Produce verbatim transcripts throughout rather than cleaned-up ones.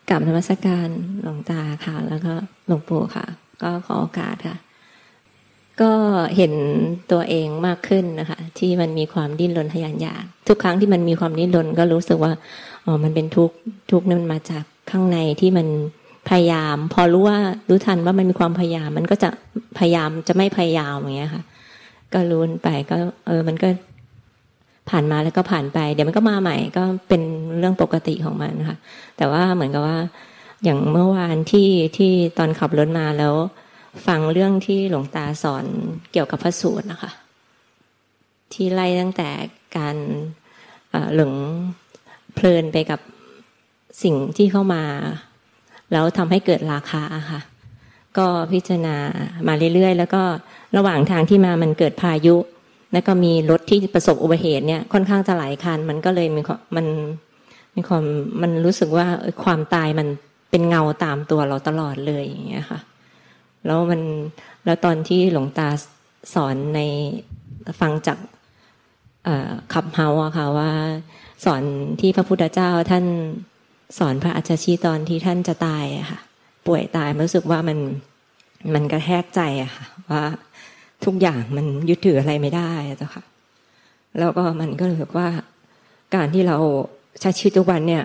กราบนมัสการหลวงตาค่ะแล้วก็หลวงปู่ค่ะก็ขอโอกาสค่ะก็เห็นตัวเองมากขึ้นนะคะที่มันมีความดิ้นรนทะยานอยากทุกครั้งที่มันมีความดิ้นรนก็รู้สึกว่าอ๋อมันเป็นทุกข์ทุกข์นั้นมันมาจากข้างในที่มันพยายามพอรู้ว่ารู้ทันว่ามันมีความพยายามมันก็จะพยายามจะไม่พยายามอย่างเงี้ยค่ะก็รู้ไปก็เออมันก็ผ่านมาแล้วก็ผ่านไปเดี๋ยวมันก็มาใหม่ก็เป็นเรื่องปกติของมันนะคะแต่ว่าเหมือนกับว่าอย่างเมื่อวานที่ที่ตอนขับรถมาแล้วฟังเรื่องที่หลวงตาสอนเกี่ยวกับพระสูตรนะคะที่ไล่ตั้งแต่การหลงเพลินไปกับสิ่งที่เข้ามาแล้วทำให้เกิดราคะค่ะก็พิจารณามาเรื่อยๆแล้วก็ระหว่างทางที่มามันเกิดพายุแล้วก็มีรถที่ประสบอุบัติเหตุเนี่ยค่อนข้างจะหลายคันมันก็เลยมีมันมีความมันรู้สึกว่าความตายมันเป็นเงาตามตัวเราตลอดเลยอย่างเงี้ยค่ะแล้วมันแล้วตอนที่หลวงตาสอนในฟังจากขับเฮาอะค่ะว่าสอนที่พระพุทธเจ้าท่านสอนพระอัจฉริตอนที่ท่านจะตายอะค่ะป่วยตายรู้สึกว่ามันมันกระแทกใจอะค่ะว่าทุกอย่างมันยึดถืออะไรไม่ได้เจ้าค่ะแล้วก็มันก็รู้สึกว่าการที่เราใช้ชีวิตทุกวันเนี่ย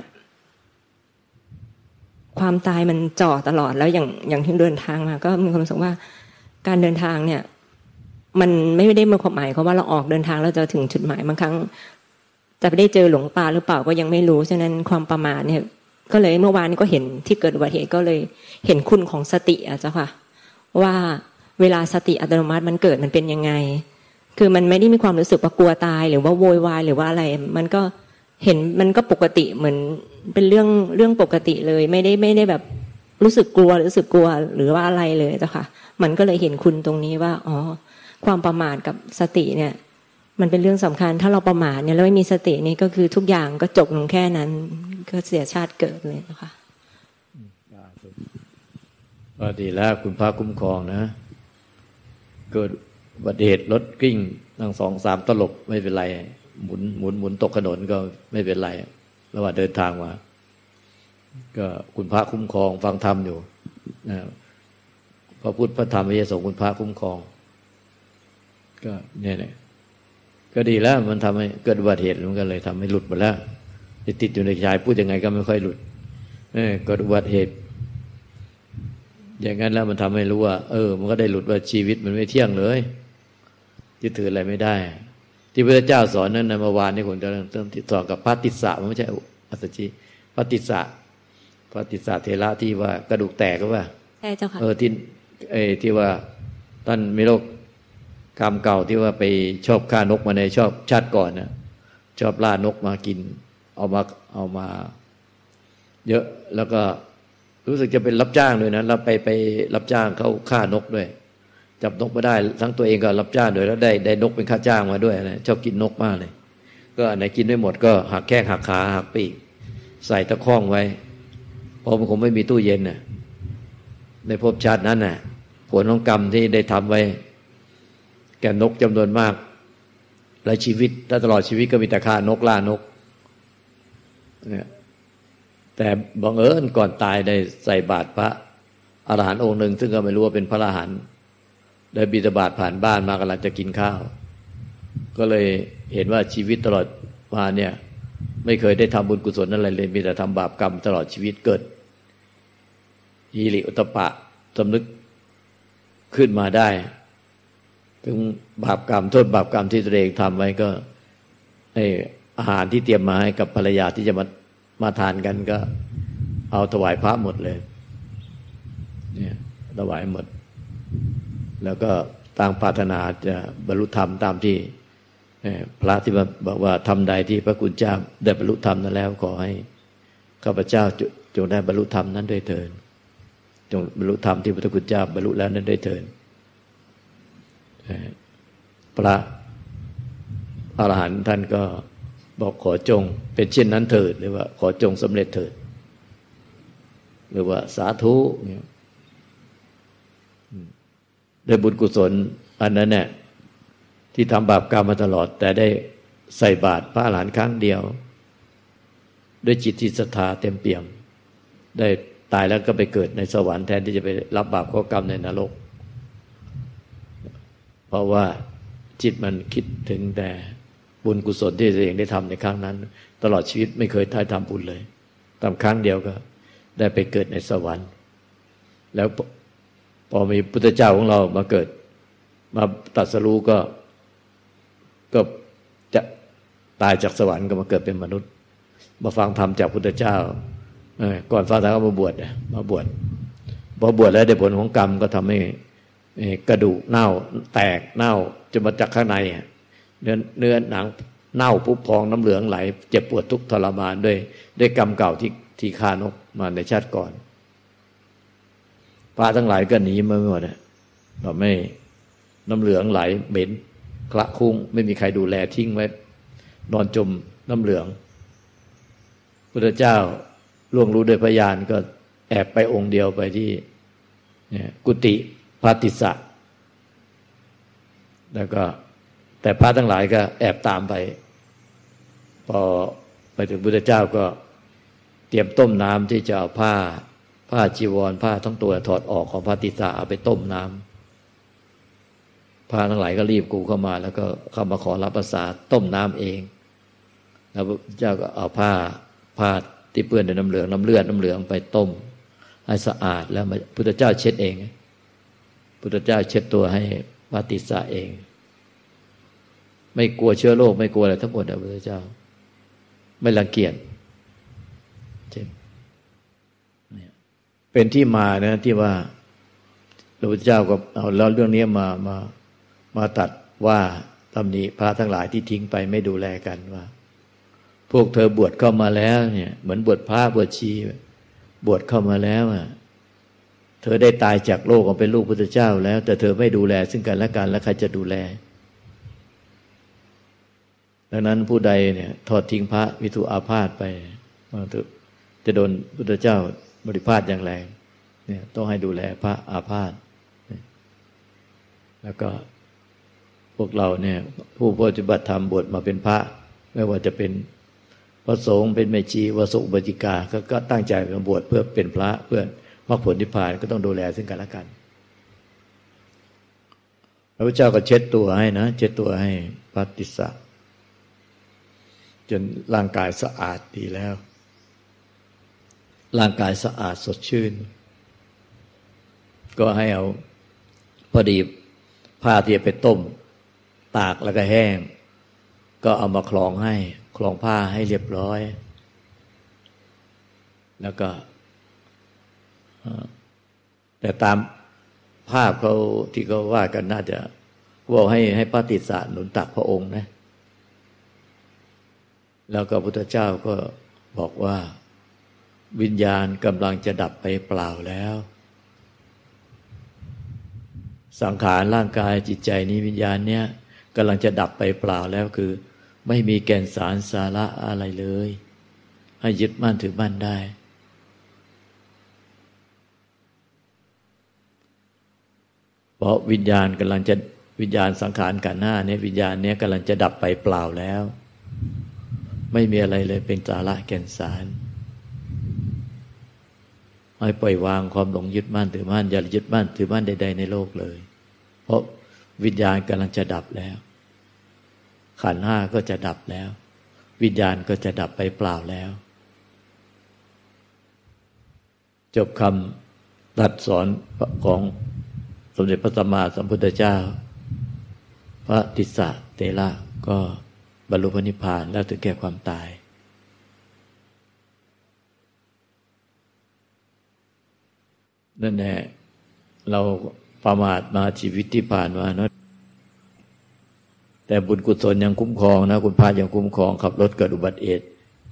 ความตายมันจ่อตลอดแล้วอย่างอย่างที่เดินทางมาก็มีความรู้สึกว่าการเดินทางเนี่ยมันไม่ได้มีความหมายเพราะว่าเราออกเดินทางแล้วจะถึงจุดหมายบางครั้งจะไปได้เจอหลวงตาหรือเปล่าก็ยังไม่รู้ฉะนั้นความประมาทเนี่ยก็เลยเมื่อวานนี้ก็เห็นที่เกิดอุบัติเหตุก็เลยเห็นคุณของสติอ่ะเจ้าค่ะว่าเวลาสติอัตโนมัติมันเกิดมันเป็นยังไงคือมันไม่ได้มีความรู้สึกว่ากลัวตายหรือว่าโวยวายหรือว่าอะไรมันก็เห็นมันก็ปกติเหมือนเป็นเรื่องเรื่องปกติเลยไม่ได้ไม่ได้แบบรู้สึกกลัวรู้สึกกลัวหรือว่าอะไรเลยเจ้าค่ะมันก็เลยเห็นคุณตรงนี้ว่าอ๋อความประมาทกับสติเนี่ยมันเป็นเรื่องสำคัญถ้าเราประมาทเนี่ยแล้วไม่มีสตินี่ก็คือทุกอย่างก็จบลงแค่นั้นก็เสียชาติเกิดเลยนะคะก็ดีแล้วคุณพระคุ้มครองนะเกิดอุบัติเหตุรถกลิ้งทั้งสองสามตลบไม่เป็นไรหมุนหมุนหมุนตกถนนก็ไม่เป็นไรระหว่างเดินทางมาก็คุณพระคุ้มครองฟังธรรมอยู่นะพระพุทธพระธรรมพระสงฆ์คุณพระคุ้มครองก็เนี่ยแหละก็ดีแล้วมันทำให้เกิดอุบัติเหตุมันก็เลยทำให้หลุดหมดแล้วติดอยู่ในใจพูดยังไงก็ไม่ค่อยหลุดเออเกิดอุบัติเหตุอย่างนั้นแล้วมันทำให้รู้ว่าเออมันก็ได้หลุดว่าชีวิตมันไม่เที่ยงเลยยึดถืออะไรไม่ได้ที่พระเจ้าสอนนั้นในเมื่อวานนี้ผมจะเริ่มติดต่อกับพระติสสะมันไม่ใช่อัสสชิพระติสสะพระติสสะเถระที่ว่ากระดูกแตกก็ว่าใช่เจ้าค่ะเออที่ไอ้ที่ว่าท่านมีโรคกรรมเก่าที่ว่าไปชอบฆ่านกมาในชอบชาติก่อนนะชอบล่านกมากินเอามาเอามาเยอะแล้วก็รู้สึกจะเป็นรับจ้างด้วยนะแล้วไปไปรับจ้างเขาฆ่านกด้วยจับนกมาได้ทั้งตัวเองก็รับจ้างด้วยแล้วได้ได้นกเป็นค่าจ้างมาด้วยนะชอบกินนกมากเลยก็อันไหนกินไม่หมดก็หักแข้งหักขาหักปีกใส่ตะข้องไว้เพราะมันคงไม่มีตู้เย็นน่ะในภพชาตินั้นน่ะผลของกรรมที่ได้ทำไว้แก่นกจำนวนมากและชีวิตถ้าตลอดชีวิตก็มีแต่ฆ่านกล่านกเนี่ยแต่บังเอิญก่อนตายได้ใส่บาตรพระอรหันต์องค์หนึ่งซึ่งก็ไม่รู้ว่าเป็นพระอรหันต์ได้บิณฑบาตผ่านบ้านมากำลังจะกินข้าวก็เลยเห็นว่าชีวิตตลอดมาเนี่ยไม่เคยได้ทำบุญกุศลอะไรเลยมีแต่ทำบาปกรรมตลอดชีวิตเกิดฮิริโอตตัปปะสำนึกขึ้นมาได้ถึงบาปกรรมโทษบาปกรรมที่ตัวเองทำไว้ก็ไอ้อาหารที่เตรียมมาให้กับภรรยาที่จะมามาทานกันก็เอาถวายพระหมดเลยเนี่ยถวายหมดแล้วก็ตั้งปรารถนาจะบรรลุธรรมตามที่พระที่บอกว่าทำใดที่พระคุณเจ้าได้บรรลุธรรมนั้นแล้วขอให้ข้าพเจ้าจงได้บรรลุธรรมนั้นด้วยเถิดจงบรรลุธรรมที่พระคุณเจ้าบรรลุแล้วนั้นด้วยเถิดพระอรหันต์ท่านก็บอกขอจงเป็นเช่นนั้นเถิดหรือว่าขอจงสำเร็จเถิดหรือว่าสาธุเนี่ยได้บุญกุศลอันนั้นเนี่ยที่ทำบาปกรรมมาตลอดแต่ได้ใส่บาตรพระอรหันต์ครั้งเดียวด้วยจิตที่ศรัทธาเต็มเปี่ยมได้ตายแล้วก็ไปเกิดในสวรรค์แทนที่จะไปรับบาปข้อกรรมในนรกเพราะว่าจิตมันคิดถึงแต่บุญกุศลที่ตัวเองได้ทำในครั้งนั้นตลอดชีวิตไม่เคยได้ทำบุญเลยทำครั้งเดียวก็ได้ไปเกิดในสวรรค์แล้วพอมีพุทธเจ้าของเรามาเกิดมาตรัสรู้ก็ก็จะตายจากสวรรค์ก็มาเกิดเป็นมนุษย์มาฟังธรรมจากพุทธเจ้าก่อนฟังธรรมก็มาบวชมาบวชพอบวชแล้วได้ผลของกรรมก็ทำให้กระดูกเน่าแตกเน่าจนมาจากข้างในเนื้อเนื้อหนังเน่าพุพองน้ำเหลืองไหลเจ็บปวดทุกข์ทรมานด้วยด้วยกรรมเก่าที่ที่ฆ่านกมาในชาติก่อนพระทั้งหลายก็หนีมาหมดอ่ะเราไม่น้ำเหลืองไหลเหม็นคละคุ้งไม่มีใครดูแลทิ้งไว้นอนจมน้ำเหลืองพุทธเจ้าล่วงรู้ด้วยพยานก็แอบไปองค์เดียวไปที่กุฏิพระติสสะแล้วก็แต่พระทั้งหลายก็แอบตามไปพอไปถึงพุทธเจ้าก็เตรียมต้มน้ำที่จะเอาผ้าผ้าจีวรผ้าทั้งตัวถอดออกของพระติสสะเอาไปต้มน้ำพระทั้งหลายก็รีบกูเข้ามาแล้วก็เข้ามาขอรับประสาทต้มน้ำเองแล้วพระเจ้าก็เอาผ้าผ้าที่เปื้อนด้วยน้ำเหลืองน้ำเลือดน้ำเหลืองไปต้มให้สะอาดแล้วพุทธเจ้าเช็ดเองพุทธเจ้าเช็ดตัวให้พระติสสะเองไม่กลัวเชื้อโรคไม่กลัวอะไรทั้งหมดนะพระพุทธเจ้าไม่รังเกียจเป็นที่มานะที่ว่าพระพุทธเจ้าก็เอาแล้วเรื่องนี้มามามาตัดว่าตำหนิพระทั้งหลายที่ทิ้งไปไม่ดูแลกันว่าพวกเธอบวชเข้ามาแล้วเนี่ยเหมือนบวชพระบวชชีบวชเข้ามาแล้วอ่ะเธอได้ตายจากโลกมาเป็นลูกพุทธเจ้าแล้วแต่เธอไม่ดูแลซึ่งกันและกันแล้วใครจะดูแลดังนั้นผู้ใดเนี่ยทอดทิ้งพระวิทุอาพาธไปจะโดนพุทธเจ้าบริพาทอย่างแรงเนี่ยต้องให้ดูแลพระอาพาธแล้วก็พวกเราเนี่ยผู้ปฏิบัติธรรมบวชมาเป็นพระไม่ว่าจะเป็นพระสงฆ์เป็นแม่ชีวสุอุบาสิกาก็ตั้งใจมาบวชเพื่อเป็นพระเพื่อมรรคผลนิพพานก็ต้องดูแลซึ่งกันและกันพระพุทธเจ้าก็เช็ดตัวให้นะเช็ดตัวให้พระติสสะจนร่างกายสะอาดดีแล้วร่างกายสะอาดสดชื่นก็ให้เอาพอดีผ้าที่ไปต้มตากแล้วก็แห้งก็เอามาคลองให้คลองผ้าให้เรียบร้อยแล้วก็แต่ตามภาพเขาที่เขาว่ากันน่าจะบอกให้ให้พระติสสะหนุนตักพระองค์นะแล้วก็พุทธเจ้าก็บอกว่าวิญญาณกำลังจะดับไปเปล่าแล้วสังขารร่างกายจิตใจนี้วิญญาณเนี้ยกำลังจะดับไปเปล่าแล้วคือไม่มีแก่นสารสาระอะไรเลยให้ยึดมั่นถือมั่นได้เพราะวิญญาณกำลังจะวิญญาณสังขารขันธ์ห้าเนี่ยวิญญาณเนี้ยกำลังจะดับไปเปล่าแล้วไม่มีอะไรเลยเป็นสาระแก่นสารให้ปล่อยวางความหลงยึดมั่นถือมั่นอย่ายึดมั่นถือมั่นใดๆในโลกเลยเพราะวิญญาณกำลังจะดับแล้วขันธ์ห้าก็จะดับแล้ววิญญาณก็จะดับไปเปล่าแล้วจบคำตรัสสอนของสมเด็จพระสัมมาสัมพุทธเจ้าพระติสสะเถระก็บรรลุพระนิพพานแล้วถึงแก่ความตายนั่นแหละเราประมาทมาชีวิตที่ผ่านมาเนาะแต่บุญกุศลยังคุ้มครองนะคุณพระยังคุ้มครองขับรถเกิดอุบัติเหตุ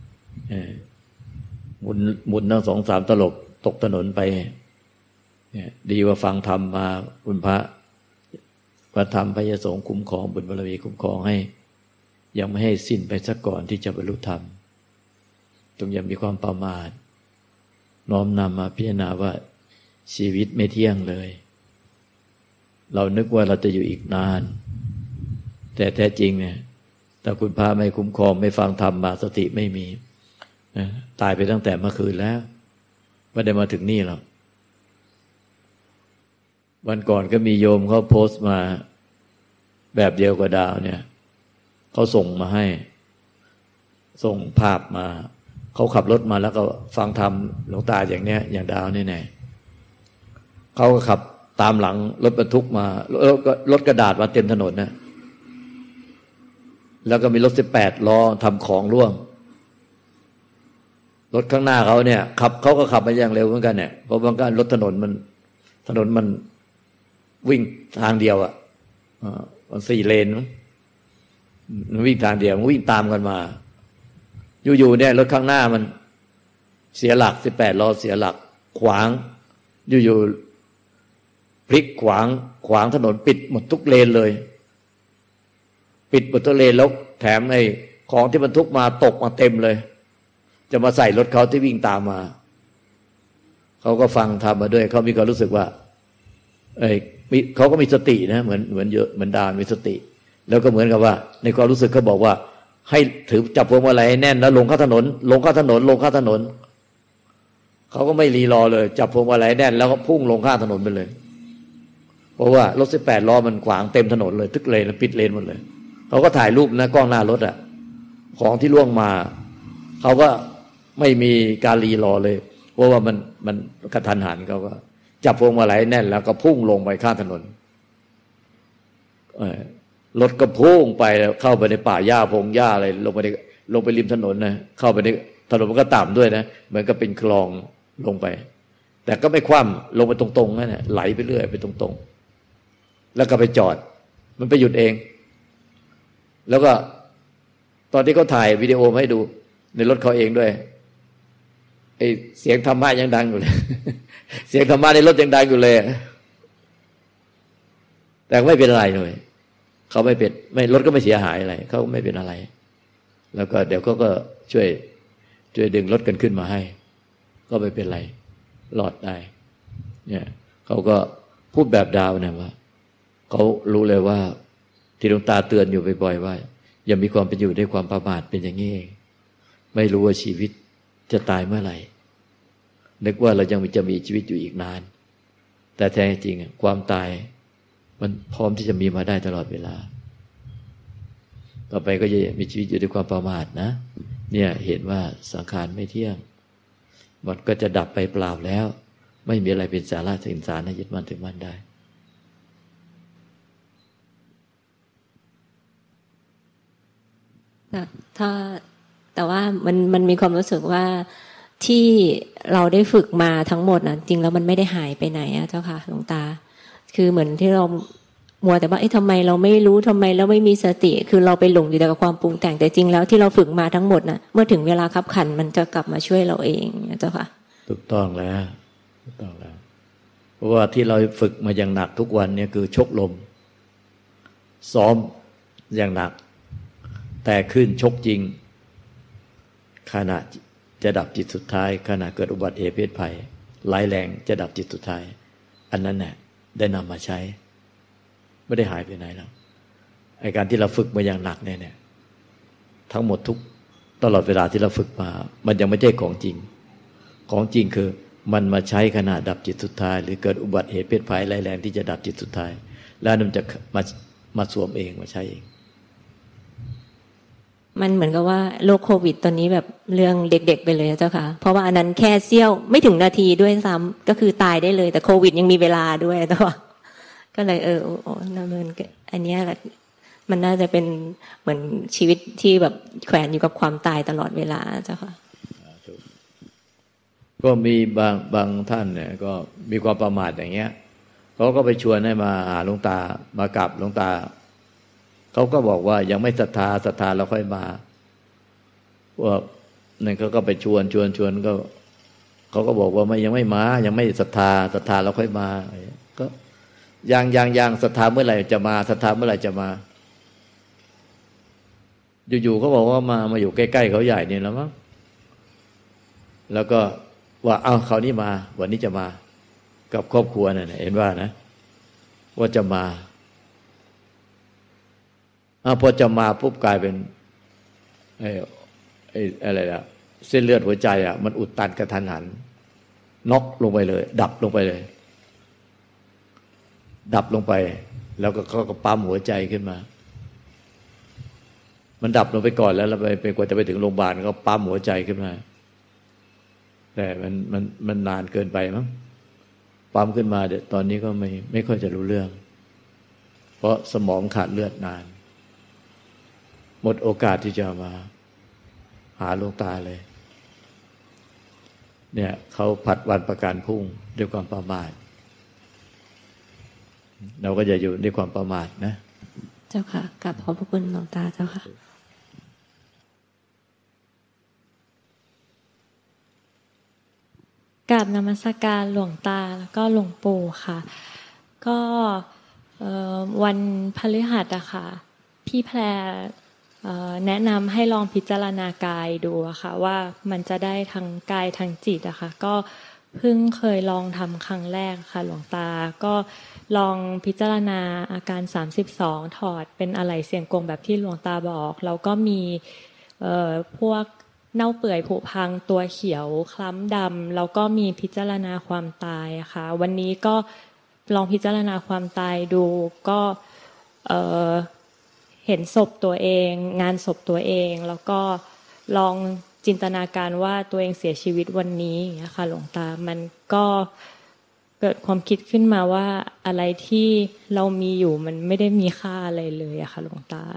หมุนหมุนทั้งสองสามตลบตกถนนไปดีกว่าฟังธรรมมาคุณพระพระธรรมพระยสงฆ์คุ้มครองบุญบารมีคุ้มครองให้ยังไม่ให้สิ้นไปซะก่อนที่จะบรรลุธรรมต้องยังมีความประมาทน้อมนำมาพิจารณาว่าชีวิตไม่เที่ยงเลยเรานึกว่าเราจะอยู่อีกนานแต่แท้จริงเนี่ยถ้าคุณพระไม่คุ้มครองไม่ฟังธรรมมาสติไม่มีนะตายไปตั้งแต่เมื่อคืนแล้วไม่ได้มาถึงนี่หรอกวันก่อนก็มีโยมเขาโพสต์มาแบบเดียวกับดาวเนี่ยเขาส่งมาให้ส่งภาพมาเขาขับรถมาแล้วก็ฟังธรรมหลวงตาอย่างเนี้ยอย่างดาวนี่ไงเขาก็ขับตามหลังรถบรรทุกมารถรถกระดาษมาเต็มถนนนะแล้วก็มีรถสิบแปดล้อทำของร่วงรถข้างหน้าเขาเนี่ยขับเขาก็ขับมาอย่างเร็วเหมือนกันเนี่ยเพราะบางการรถถนนมันถนนมันวิ่งทางเดียวอ่ะมันสี่เลนมันวิ่งทางเดียวมันวิ่งตามกันมาอยู่ๆเนี่ยรถข้างหน้ามันเสียหลักสิบแปดล้อเสียหลักขวางอยู่ๆพลิกขวางขวางถนนปิดหมดทุกเลนเลยปิดหมดทุกเลนแล้วแถมไอ้ของที่บรรทุกมาตกมาเต็มเลยจะมาใส่รถเขาที่วิ่งตามมาเขาก็ฟังทำมาด้วยเขามีความรู้สึกว่าเอ้ยเขาก็มีสตินะเหมือนเหมือนเยอะเหมือนดานมีสติแล้วก็เหมือนกับว่าในความรู้สึกเขาบอกว่าให้ถือจับพวงมาลัยแน่นแล้วลงข้าถนนลงข้าถนนลงข้าถนนเขาก็ไม่รีรอเลยจับพวงมาลัยแน่นแล้วก็พุ่งลงข้าถนนไปเลยเพราะว่ารถสิบแปดล้อมันขวางเต็มถนนเลยทุกเลนปิดเลนหมดเลยเขาก็ถ่ายรูปนะกล้องหน้ารถอ่ะของที่ล่วงมาเขาก็ไม่มีการรีรอเลยเพราะว่ามันมันกระทันหันเขาก็จับพวงมาลัยแน่นแล้วก็พุ่งลงไปข้างถนนรถก็พุ่งไปเข้าไปในป่าหญ้าพงหญ้าอะไรลงไปในลงไปริมถนนนะเข้าไปในถนนมันก็ต่ำด้วยนะเหมือนกับเป็นคลองลงไปแต่ก็ไม่คว่ำลงไปตรงๆนั่นแหละไหลไปเรื่อยไปตรงๆแล้วก็ไปจอดมันไปหยุดเองแล้วก็ตอนที่เขาถ่ายวิดีโอมาให้ดูในรถเขาเองด้วยไอ้เสียงธรรมะยังดังอยู่เลย เสียงธรรมะในรถยังดังอยู่เลยแต่ไม่เป็นอะไรเลยเขาไม่เป็นไม่รถก็ไม่เสียหายอะไรเขาไม่เป็นอะไรแล้วก็เดี๋ยวเขาก็ช่วยช่วยดึงรถกันขึ้นมาให้ก็ไม่เป็นไรรอดได้เนี่ยเขาก็พูดแบบดาวนะว่าเขารู้เลยว่าที่หลวงตาเตือนอยู่บ่อยๆว่าอย่ามีความเป็นอยู่ด้วยความประมาทเป็นอย่างนี้เองไม่รู้ว่าชีวิตจะตายเมื่อไหร่นึกว่าเรายังจะมีชีวิตอยู่อีกนานแต่แท้จริงความตายมันพร้อมที่จะมีมาได้ตลอดเวลาต่อไปก็จะมีชีวิตอยู่ด้วยความประมาทนะเนี่ยเห็นว่าสังขารไม่เที่ยงมันก็จะดับไปเปล่าแล้วไม่มีอะไรเป็นสาระสินสารให้ยึดมั่นถือมั่นได้ถ้าแต่ว่ามันมันมีความรู้สึกว่าที่เราได้ฝึกมาทั้งหมดนะจริงแล้วมันไม่ได้หายไปไหนอะเจ้าค่ะหลวงตาคือเหมือนที่เรามัวแต่ว่าเอ๊ะทำไมเราไม่รู้ทำไมเราไม่มีสติคือเราไปหลงอยู่แต่กับความปรุงแต่งแต่จริงแล้วที่เราฝึกมาทั้งหมดนะเมื่อถึงเวลาคับขันมันจะกลับมาช่วยเราเองเจ้าค่ะถูกต้องแล้วถูกต้องแล้วเพราะว่าที่เราฝึกมาอย่างหนักทุกวันเนี่ยคือชกลมซ้อมอย่างหนักแต่ขึ้นชกจริงขณะจะดับจิตสุดท้ายขณะเกิดอุบัติเหตุเพศภัยร้ายแรงจะดับจิตสุดท้ายอันนั้นแหละได้นำมาใช้ไม่ได้หายไปไหนแล้วไอ้การที่เราฝึกมาอย่างหนักเนี่ยเนี่ยทั้งหมดทุกตลอดเวลาที่เราฝึกมามันยังไม่ใช่ของจริงของจริงคือมันมาใช้ขณะดับจิตสุดท้ายหรือเกิดอุบัติเหตุเพศภัยร้ายแรงที่จะดับจิตสุดท้ายแล้วมันจะมามาสวมเองมาใช้เองมันเหมือนกับว่าโรคโควิดตอนนี้แบบเรื่องเด็กๆไปเลยเจ้าค่ะเพราะว่าอันนั้นแค่เสี้ยวไม่ถึงนาทีด้วยซ้ำก็คือตายได้เลยแต่โควิดยังมีเวลาด้วยเจ้าค่ะก็เลยเออโอ้นั่นมันอันนี้แหละมันน่าจะเป็นเหมือนชีวิตที่แบบแขวนอยู่กับความตายตลอดเวลาเจ้าค่ะก็มีบางบางท่านเนี่ยก็มีความประมาทอย่างเงี้ยเขาก็ไปชวนให้มาหาหลวงตามากราบหลวงตาเขาก็บอกว่ายังไม่ศรัทธาศรัทธาแล้วค่อยมาว่านั่นเขาก็ไปชวนชวนชวนก็เขาก็บอกว่าไม่ยังไม่มายังไม่ศรัทธาศรัทธาแล้วค่อยมาก็ยังยังยังศรัทธาเมื่อไหร่จะมาศรัทธาเมื่อไหร่จะมาอยู่ๆเขาบอกว่ามามาอยู่ใกล้ๆเขาใหญ่นี่แล้วมั้งแล้วก็ว่าเอาคราวนี้มาวันนี้จะมากับครอบครัวเนี่ยเห็นว่านะว่าจะมาอ่ะพอจะมาปุ๊บกลายเป็นไอ้ไอ้อะไรล่ะเส้นเลือดหัวใจอ่ะมันอุดตันกระทันหันน็อกลงไปเลยดับลงไปเลยดับลงไปแล้วก็เขาก็ปั๊มหัวใจขึ้นมามันดับลงไปก่อนแล้วเราไปเป็นกว่าจะไปถึงโรงพยาบาลก็ปั๊มหัวใจขึ้นมาแต่มันมันมันนานเกินไปมั้งปั๊มขึ้นมาเดี๋ยวตอนนี้ก็ไม่ไม่ค่อยจะรู้เรื่องเพราะสมองขาดเลือดนานหมดโอกาสที่จะมาหาหลวงตาเลยเนี่ยเขาผัดวันประกันพรุ่งด้วยความประมาทเราก็จะอยู่ด้วยความประมาทนะเจ้าค่ะกราบขอบพระคุณหลวงตาเจ้าค่ะกราบนมัสการหลวงตาแล้วก็หลวงปู่ค่ะก็วันพฤหัสอะค่ะพี่แพรแนะนำให้ลองพิจารณากายดูอะค่ะว่ามันจะได้ทั้งกายทั้งจิตอะค่ะก็เพิ่งเคยลองทำครั้งแรกค่ะหลวงตาก็ลองพิจารณาอาการสามสิบสองถอดเป็นอะไหล่เสี่ยงกงแบบที่หลวงตาบอกแล้วก็มีพวกเน่าเปื่อยผุพังตัวเขียวคล้ำดำแล้วก็มีพิจารณาความตายอะค่ะวันนี้ก็ลองพิจารณาความตายดูก็เอ่อเห็นศพตัวเองงานศพตัวเองแล้วก็ลองจินตนาการว่าตัวเองเสียชีวิตวันนี้อย่างเงี้ยค่ะหลวงตามันก็เกิดความคิดขึ้นมาว่าอะไรที่เรามีอยู่มันไม่ได้มีค่าอะไรเลยอะค่ะหลวงตา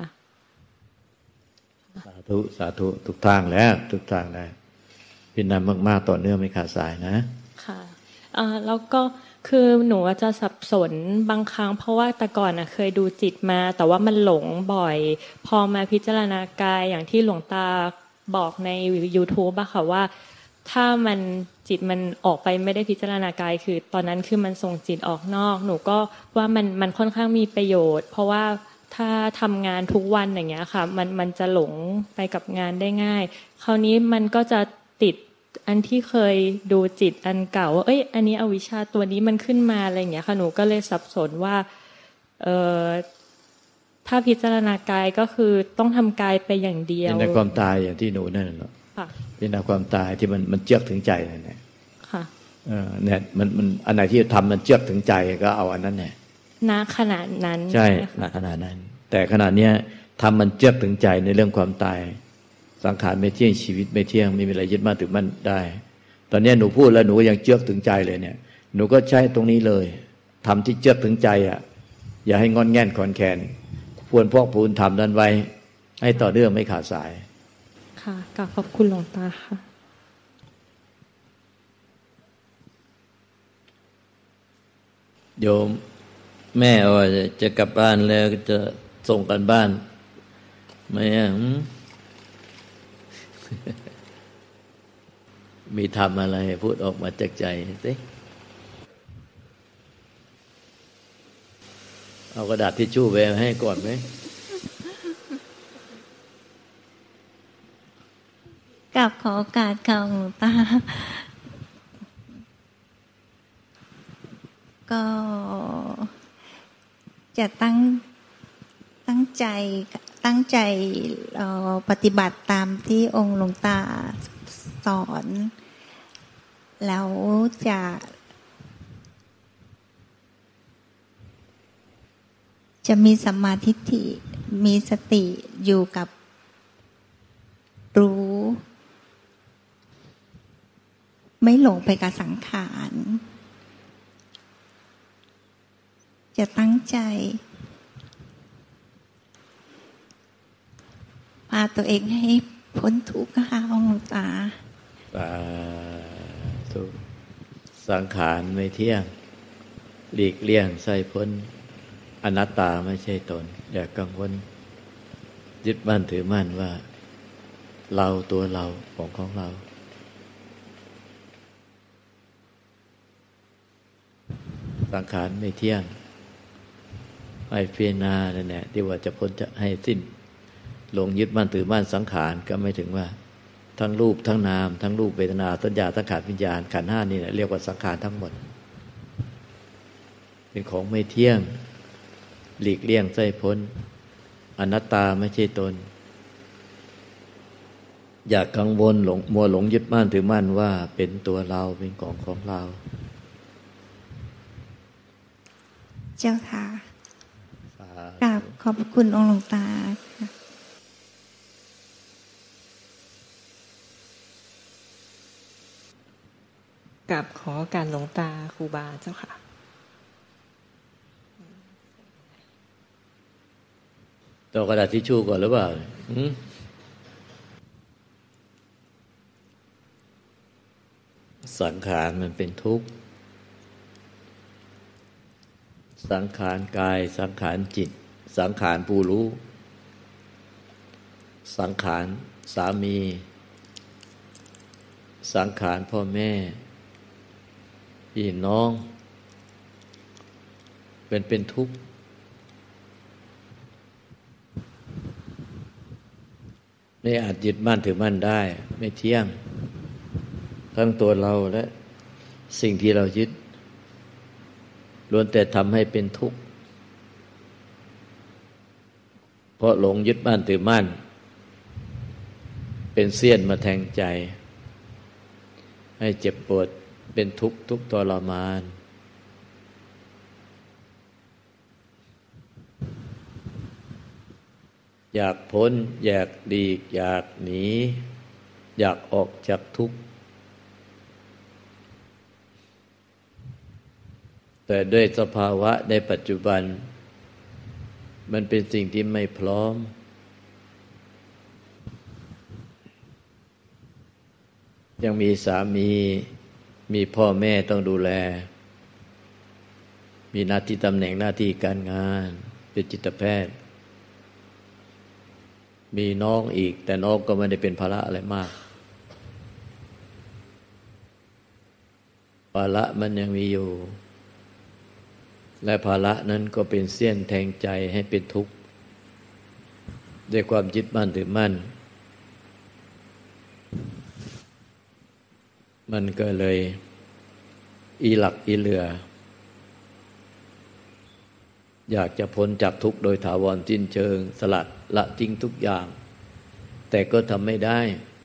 สาธุสาธุทุกทางแล้วทุกทางแล้วพิจารณามากๆต่อเนื่องไม่ขาดสายนะค่ะอ่าแล้วก็คือหนูจะสับสนบางครั้งเพราะว่าแต่ก่อนน่ะเคยดูจิตมาแต่ว่ามันหลงบ่อยพอมาพิจารณากายอย่างที่หลวงตาบอกใน YouTube อะค่ะว่าถ้ามันจิตมันออกไปไม่ได้พิจารณากายคือตอนนั้นคือมันส่งจิตออกนอกหนูก็ว่ามันมันค่อนข้างมีประโยชน์เพราะว่าถ้าทำงานทุกวันอย่างเงี้ยค่ะมันมันจะหลงไปกับงานได้ง่ายคราวนี้มันก็จะติดอันที่เคยดูจิตอันเก่าว่าเอ้ยอันนี้อวิชชาตัวนี้มันขึ้นมาอะไรอย่างเงี้ยค่ะหนูก็เลยสับสนว่าเอ่อถ้าพิจารณากายก็คือต้องทำกายไปอย่างเดียวในความตายอย่างที่หนูนั่นแหละค่ะพิจารณาความตายที่มันมันเจือกถึงใจนั่นแหละค่ะเออเนี่ยมันมันอันไหนที่ทำมันเจือกถึงใจก็เอาอันนั้นแหละณขณะนั้นใช่ณขณะนั้นแต่ขณะเนี้ยทำมันเจือกถึงใจในเรื่องความตายสังขารไม่เที่ยงชีวิตไม่เที่ยงไม่มีอะไรยึดมั่นถือมั่นได้ตอนนี้หนูพูดแล้วหนูยังเจือกถึงใจเลยเนี่ยหนูก็ใช้ตรงนี้เลยทำที่เจือกถึงใจอ่ะอย่าให้งอนแง่นขอนแขนควรพอกพูนทำนั้นไว้ให้ต่อเนื่องไม่ขาดสายค่ะกราบขอบคุณหลวงตาค่ะโยมแม่ว่าจะกลับบ้านแล้วจะส่งกันบ้านไหมอ่ะมีทำอะไรพูดออกมาจากใจสิเอากระดาษทิชชู่ไปให้ก่อนไหมกราบขอโอกาสค่ะหลวงตาก็จะตั้งตั้งใจตั้งใจปฏิบัติตามที่องค์หลวงตาสอนแล้วจะจะมีสัมมาทิฏฐิมีสติอยู่กับรู้ไม่หลงไปกับสังขารจะตั้งใจพาตัวเองให้พ้นทุกข์ค่ะองค์หลวงตาสาธุสังขารไม่เที่ยงหลีกเลี่ยงไส้พ้นอนัตตาไม่ใช่ตนอย่ากังวลยึดมั่นถือมั่นว่าเราตัวเราของของเราสังขารไม่เที่ยงให้พิจารณาเนี่ยแหละที่ว่าจะพ้นจะให้สิ้นลงยึดมั่นถือมั่นสังขารก็ไม่ถึงว่าทั้งรูปทั้งนามทั้งรูปเวทนาสัญญาสังขารวิญญาณขันธ์ห้านี่แหละเรียกว่าสังขารทั้งหมดเป็นของไม่เที่ยงหลีกเลี่ยงไส้พ้นอนัตตาไม่ใช่ตนอย่ากังวลหลงมัวหลงยึดมั่นถือมั่นว่าเป็นตัวเราเป็นของของเราเจ้าค่ะกราบขอบคุณองค์หลวงตาค่ะกราบขอการหลวงตาครูบาเจ้าค่ะต่อกระดาษทิชชู่ก่อนหรือเปล่าสังขารมันเป็นทุกข์สังขารกายสังขารจิตสังขารผู้รู้สังขารสามีสังขารพ่อแม่พี่น้องเป็นเป็นทุกข์ไม่อาจยึดมั่นถือมั่นได้ไม่เที่ยงทั้งตัวเราและสิ่งที่เรายึดล้วนแต่ทำให้เป็นทุกข์เพราะหลงยึดมั่นถือมั่นเป็นเสี้ยนมาแทงใจให้เจ็บปวดเป็นทุกข์ทุกข์ทรมานอยากพ้นอยากหลีกอยากหนีอยากออกจากทุกข์แต่ด้วยสภาวะในปัจจุบันมันเป็นสิ่งที่ไม่พร้อมยังมีสามีมีพ่อแม่ต้องดูแลมีหน้าที่ตำแหน่งหน้าที่การงานเป็นจิตแพทย์มีน้องอีกแต่น้องก็ไม่ได้เป็นภาระอะไรมากภาระมันยังมีอยู่และภาระนั้นก็เป็นเสี้ยนแทงใจให้เป็นทุกข์ด้วยความยึดมั่นถือมั่นมันก็เลยอีหลักอีเหลืออยากจะพ้นจากทุกข์โดยถาวรสิ้นเชิงสลัดละทิ้งทุกอย่างแต่ก็ทำไม่ได้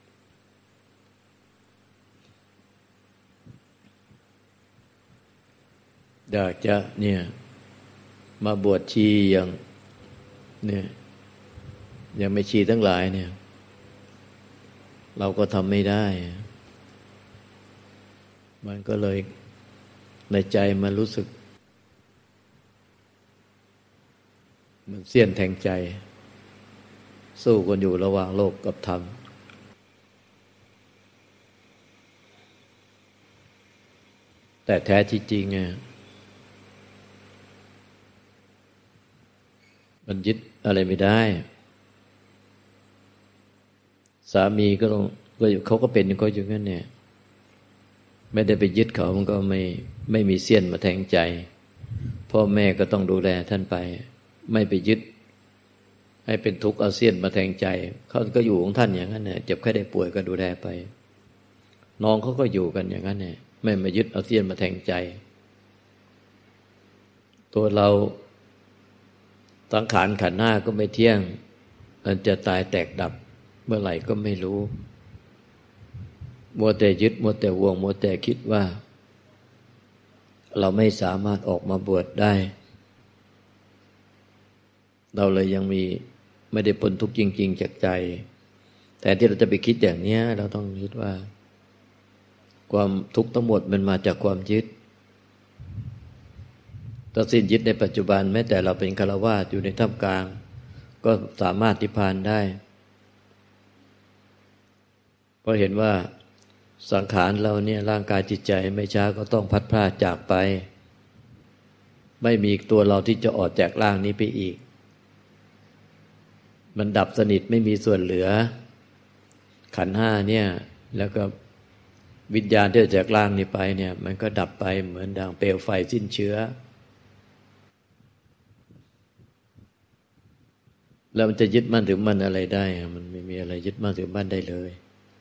อยากจะเนี่ยมาบวชชีอย่างเนี่ยยังไม่ชีทั้งหลายเนี่ยเราก็ทำไม่ได้มันก็เลยในใจมันรู้สึกเหมือนเสี้ยนแทงใจสู้กันอยู่ระหว่างโลกกับธรรมแต่แท้ที่จริงไงมันยึดอะไรไม่ได้สามีก็ต้องก็เขาก็เป็นก็อยู่งั้นเนี่ยไม่ได้ไปยึดเขามันก็ไม่ไม่มีเสี้ยนมาแทงใจพ่อแม่ก็ต้องดูแลท่านไปไม่ไปยึดให้เป็นทุกข์เอาเสี้ยนมาแทงใจเขาก็อยู่ของท่านอย่างนั้นเนี่ยเจ็บไข้ได้ป่วยก็ดูแลไปน้องเขาก็อยู่กันอย่างนั้นเนี่ยไม่มายึดเอาเสี้ยนมาแทงใจตัวเราสังขารขันธ์ห้าก็ไม่เที่ยงมันจะตายแตกดับเมื่อไหร่ก็ไม่รู้มัวแต่ยึดมัวแต่ห่วงมัวแต่คิดว่าเราไม่สามารถออกมาบวชได้เราเลยยังมีไม่ได้พ้นทุกข์จริงๆจากใจแต่ที่เราจะไปคิดอย่างนี้เราต้องคิดว่าความทุกข์ทั้งหมดมันมาจากความยึดถ้าสิ้นยึดในปัจจุบันแม้แต่เราเป็นฆราวาสอยู่ในท่ามกลางก็สามารถนิพพานได้เพราะเห็นว่าสังขารเราเนี่ยร่างกายจิตใจไม่ช้าก็ต้องพัดพรากจากไปไม่มีตัวเราที่จะออกจากร่างนี้ไปอีกมันดับสนิทไม่มีส่วนเหลือขันธ์ห้าเนี่ยแล้วก็วิญญาณที่ออกจากร่างนี้ไปเนี่ยมันก็ดับไปเหมือนดังเปลวไฟสิ้นเชื้อแล้วมันจะยึดมั่นถือมั่นอะไรได้มันไม่มีอะไรยึดมั่นถือมั่นได้เลย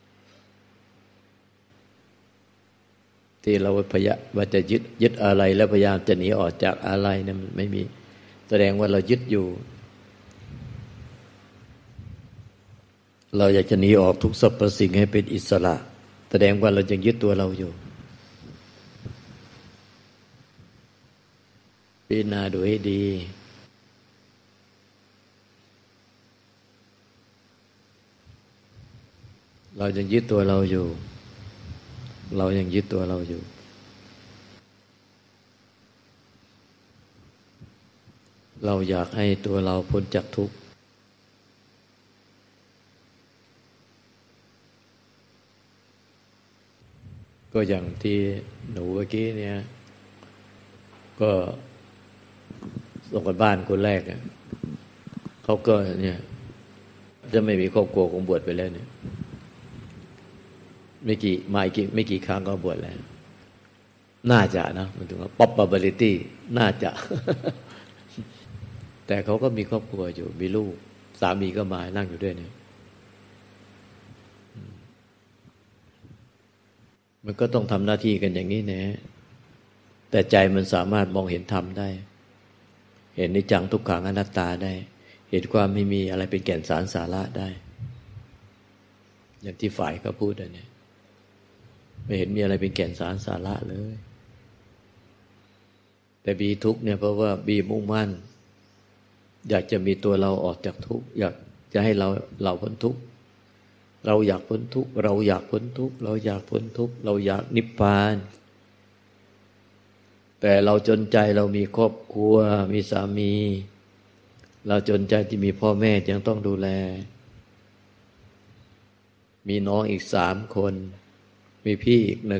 ที่เราพยายามว่าจะยึดยึดอะไรแล้วพยายามจะหนีออกจากอะไรเนี่ยมันไม่มีแสดงว่าเรายึดอยู่เราอยากจะหนีออกทุกสรรพสิ่งให้เป็นอิสระแสดงว่าเรายังยึดตัวเราอยู่พิจารณาดูให้ดีเรายังยึดตัวเราอยู่เรายังยึดตัวเราอยู่เราอยากให้ตัวเราพ้นจากทุกข์ก็อย่างที่หนูเมื่อกี้เนี่ยก็ส่งกันบ้านคนแรกเนี่ยเขาก็เนี่ยจะไม่มีครอบครัวคงบวชไปแล้วเนี่ยไม่กี่มาอีกไม่กี่ครั้งก็บวชแล้วน่าจะนะมันถึงว่า probability น่าจะ แต่เขาก็มีครอบครัวอยู่มีลูกสามีก็มานั่งอยู่ด้วยเนี่ยมันก็ต้องทำหน้าที่กันอย่างนี้แน่แต่ใจมันสามารถมองเห็นธรรมได้เห็นนิจจังทุกขังอนัตตาได้เห็นความไม่มีอะไรเป็นแก่นสารสาระได้อย่างที่ฝ่ายเขาพูดอันนี้ไม่เห็นมีอะไรเป็นแก่นสารสาระเลยแต่บีทุกข์เนี่ยเพราะว่าบีมุ่งมั่นอยากจะมีตัวเราออกจากทุกข์อยากจะให้เราเราพ้นทุกข์เราอยากพ้นทุกข์เราอยากพ้นทุกข์เราอยากพ้นทุกข์เราอยากนิพพานแต่เราจนใจเรามีครอบครัวมีสามีเราจนใจที่มีพ่อแม่ยังต้องดูแลมีน้องอีกสามคนมีพี่อีกหนึ่ง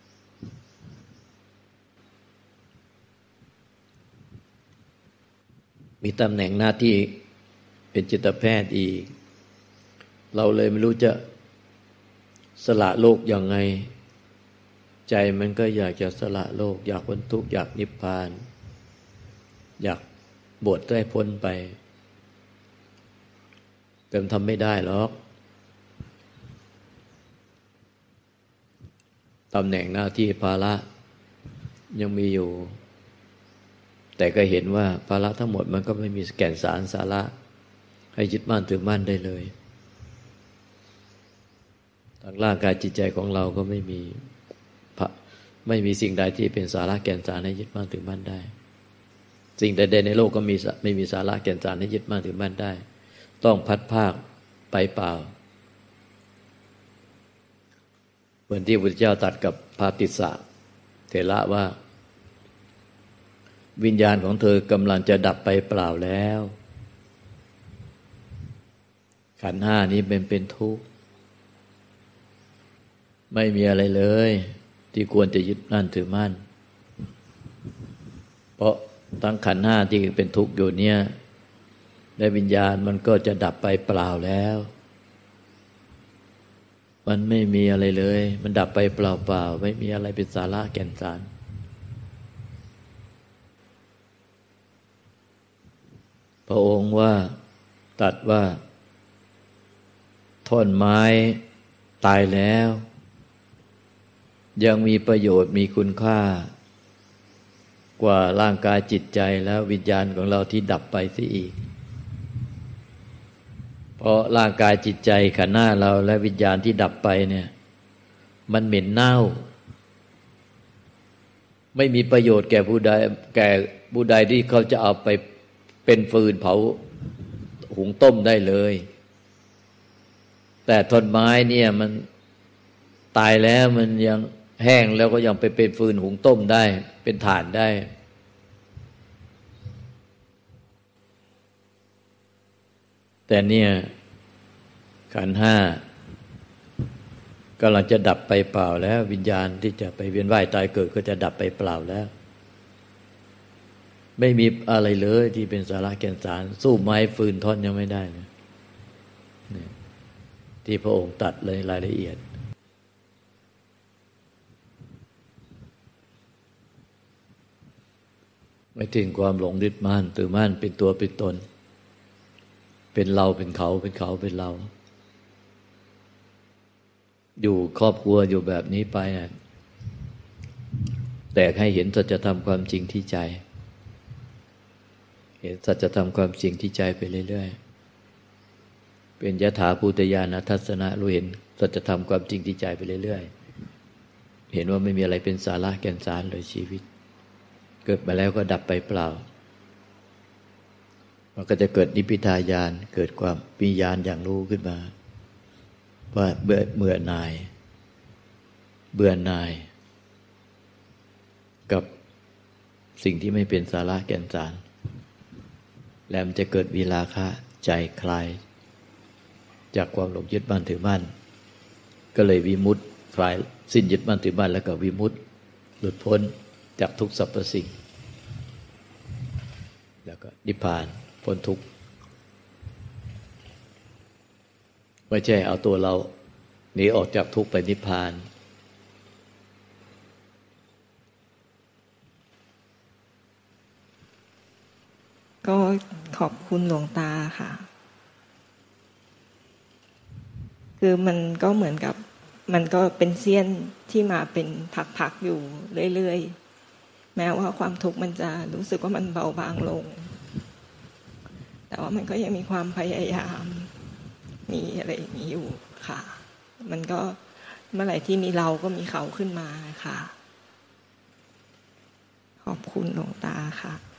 มีตำแหน่งหน้าที่เป็นจิตแพทย์อีกเราเลยไม่รู้จะสละโลกยังไงใจมันก็อยากจะสละโลกอยากพ้นทุกข์อยากนิพพานอยากบวชได้พ้นไปแต่ทำไม่ได้หรอกตำแหน่งหน้าที่ภาระยังมีอยู่แต่ก็เห็นว่าภาระทั้งหมดมันก็ไม่มีแก่นสารสาระให้ยึดมั่นถือมั่นได้เลยทางร่างกายจิตใจของเราก็ไม่มีไม่มีสิ่งใดที่เป็นสาระแก่นสารให้ยึดมั่นถือมั่นได้สิ่งใดๆในโลกก็มีไม่มีสาระแก่นสารให้ยึดมั่นถือมั่นได้ต้องพัดภาคไปเปล่าเหมือนที่พระพุทธเจ้าตรัสกับพาติสสะเถระว่าวิญญาณของเธอกำลังจะดับไปเปล่าแล้วขันธ์ห้านี้เป็นเป็นทุกข์ไม่มีอะไรเลยที่ควรจะยึดมั่นถือมั่นเพราะทั้งขันธ์ห้าที่เป็นทุกข์อยู่เนี่ยในวิญญาณมันก็จะดับไปเปล่าแล้วมันไม่มีอะไรเลยมันดับไปเปล่าๆไม่มีอะไรเป็นสาระแก่นสารพระองค์ว่าตรัสว่าท่อนไม้ตายแล้วยังมีประโยชน์มีคุณค่ากว่าร่างกายจิตใจแล้ววิญญาณของเราที่ดับไปเสียอีกเพราะร่างกายจิตใจขันธ์หน้าเราและวิญญาณที่ดับไปเนี่ยมันเหม็นเน่าไม่มีประโยชน์แก่ผู้ใดแก่ผู้ใดที่เขาจะเอาไปเป็นฟืนเผาหุงต้มได้เลยแต่ท่อนไม้เนี่ยมันตายแล้วมันยังแห้งแล้วก็ยังไปเป็นฟืนหุงต้มได้เป็นถ่านได้แต่เนี่ยขันธ์ห้ากำลังจะดับไปเปล่าแล้ววิญญาณที่จะไปเวียนว่ายตายเกิดก็จะดับไปเปล่าแล้วไม่มีอะไรเลยที่เป็นสาระแก่นสารสู้ไม้ฟืนท่อนยังไม่ได้นะที่พระองค์ตรัสเลยรายละเอียดไม่ถึงความหลงยึดมั่นถือมั่นเป็นตัวเป็นตนเป็นเราเป็นเขาเป็นเขาเป็นเราอยู่ครอบครัวอยู่แบบนี้ไปอ่ะแต่ให้เห็นสัจธรรมความจริงที่ใจเห็นสัจธรรมความจริงที่ใจไปเรื่อยเป็นยถาภูตญาณทัศนะรู้เห็นสัจธรรมความจริงที่ใจไปเรื่อยๆเห็นว่าไม่มีอะไรเป็นสาระแก่นสารเลยชีวิตเกิดมาแล้วก็ดับไปเปล่ามันก็จะเกิดนิพพิทายานเกิดความมีญาณอย่างรู้ขึ้นมาว่าเบื่อเบื่อหน่ายเบื่อหน่ายกับสิ่งที่ไม่เป็นสาระแก่นสารแล้วมันจะเกิดวิราคะใจคลายจากความหลงยึดมั่นถือมั่นก็เลยวิมุตติคลายสิ้นยึดมั่นถือมั่นแล้วก็วิมุตติหลุดพ้นจากทุกสรรพสิ่งแล้วก็นิพพานพ้นทุกข์ไม่ใช่เอาตัวเราหนีออกจากทุกข์ไปนิพพานก็ขอบคุณหลวงตาค่ะคือมันก็เหมือนกับมันก็เป็นเสี้ยนที่มาเป็นผักๆอยู่เรื่อยๆแม้ว่าความทุกข์มันจะรู้สึกว่ามันเบาบางลงแต่ว่ามันก็ยังมีความพยายามมีอะไรอย่างนี้อยู่ค่ะมันก็เมื่อไหร่ที่มีเราก็มีเขาขึ้นมาค่ะขอบคุณหลวงตาค่ะ